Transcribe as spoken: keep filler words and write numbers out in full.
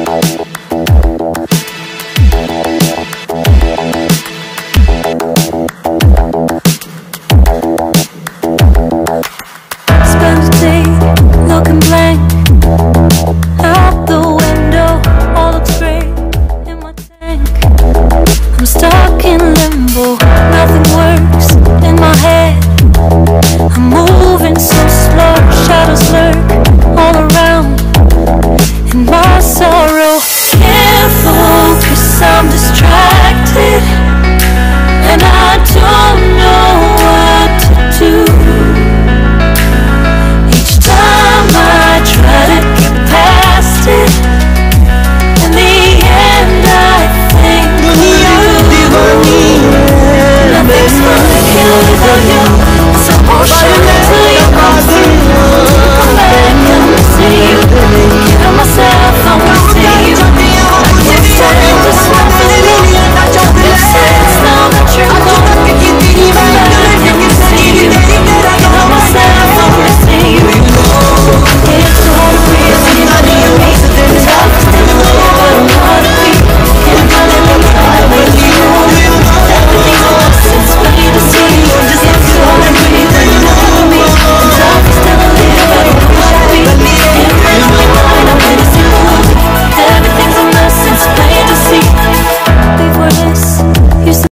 Spend a day looking blank out the window, all looks great in my tank. I'm stuck in limbo, nothing works in my head. I'm moving so slow, shadows lurk all around in my soul.